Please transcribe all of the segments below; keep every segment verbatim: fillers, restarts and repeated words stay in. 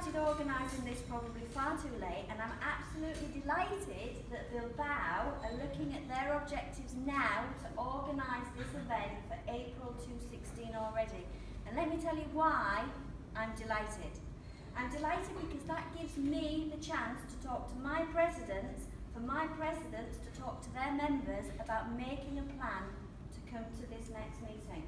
started organising this probably far too late, and I'm absolutely delighted that Bilbao are looking at their objectives now to organise this event for April two sixteen already. And let me tell you why I'm delighted. I'm delighted because that gives me the chance to talk to my presidents, for my presidents to talk to their members about making a plan to come to this next meeting.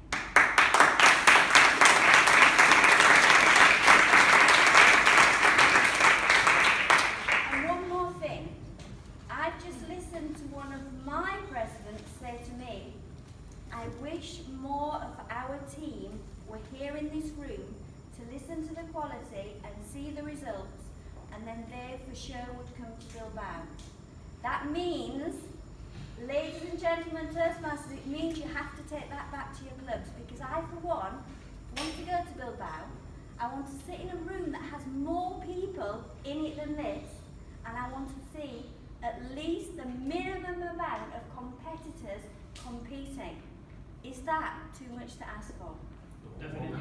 And one more thing. I've just listened to one of my presidents say to me, I wish more of our team were here in this room to listen to the quality and see the results, and then they for sure would come to Bilbao. That means, ladies and gentlemen, Toastmasters, it means you have to take that back to your clubs, because I, for one, want to go to Bilbao. I want to sit in a room that has more people in it than this, and I want to see at least the minimum amount of competitors competing. Is that too much to ask for? Definitely.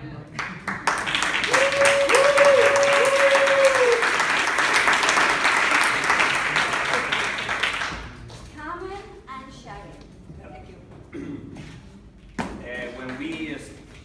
Carmen and Sharon. Thank you. uh, when we uh,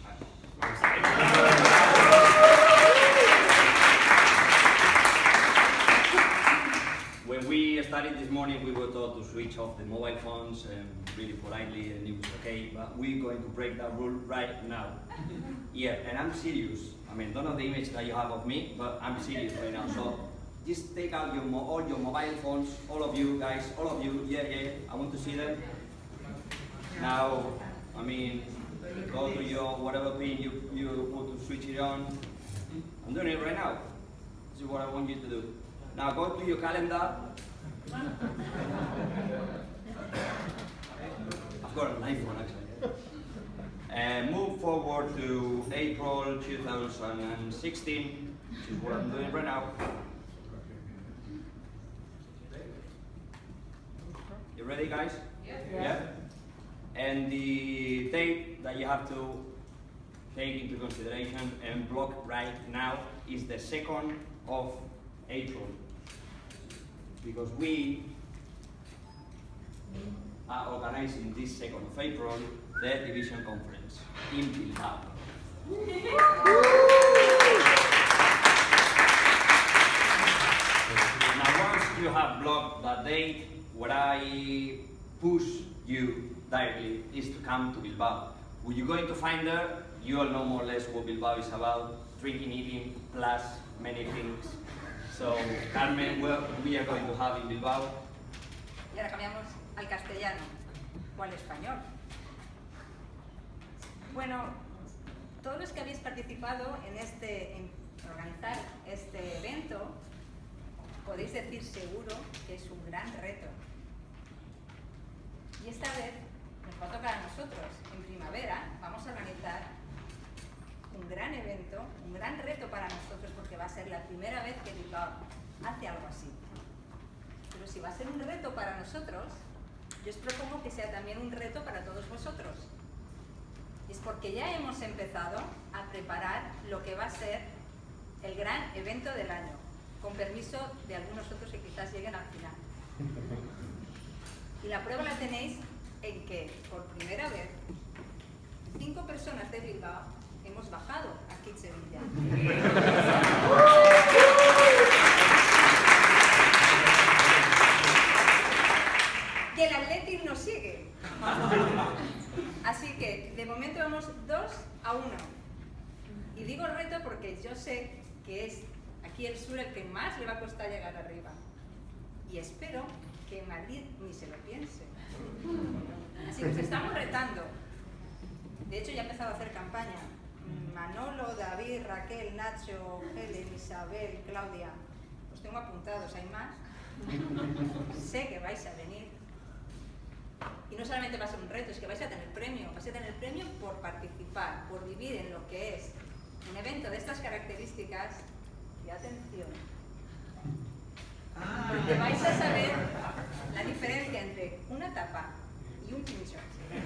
when we started this morning, we were told to switch off the mobile phones and really politely, and it was okay. But we're going to break that rule right now. Yeah, and I'm serious. I mean, don't know the image that you have of me, but I'm serious right now. So just take out your mo all your mobile phones, all of you guys, all of you. Yeah, yeah. I want to see them. Now, I mean, go to your whatever pin you you want to switch it on. I'm doing it right now. This is what I want you to do. Now go to your calendar. I've got an iPhone actually. And move forward to April two thousand sixteen, which is what I'm doing right now. You ready, guys? Yeah. Yeah. And the date that you have to take into consideration and block right now is the second of April. Because we are organizing this second of April the division conference in Bilbao. Now once you have blocked that date, what I push you directly is to come to Bilbao. When you're going to find her, you all know more or less what Bilbao is about: drinking, eating, plus many things. So, Carmen, what we are going to have in Bilbao. Y ahora cambiamos al castellano o al español. Bueno, todos los que habéis participado en este, en organizar este evento, podéis decir seguro que es un gran reto. Y esta vez nos va a tocar a nosotros. En primavera vamos a organizar un gran evento, un gran reto para nosotros, porque va a ser la primera vez que Bilbao hace algo así. Pero si va a ser un reto para nosotros, yo os propongo que sea también un reto para todos vosotros. Es porque ya hemos empezado a preparar lo que va a ser el gran evento del año, con permiso de algunos otros que quizás lleguen al final. Y la prueba la tenéis en que, por primera vez, cinco personas de Bilbao hemos bajado aquí en Sevilla. Y el Athletic nos sigue. Así que, de momento vamos dos a uno. Y digo reto porque yo sé que es aquí el sur el que más le va a costar llegar arriba. Y espero que Madrid ni se lo piense. Así que os estamos retando. De hecho, ya he empezado a hacer campaña. Manolo, David, Raquel, Nacho, Helen, Isabel, Claudia. Os tengo apuntados, hay más. Sé que vais a venir. Y no solamente va a ser un reto, es que vais a tener premio. Vais a tener premio por participar, por vivir en lo que es un evento de estas características. Y atención, porque vais a saber la diferencia entre una tapa y un pincho.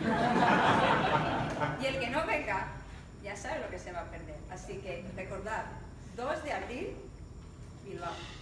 Y el que no venga ya sabe lo que se va a perder. Así que recordad, dos de abril Bilbao.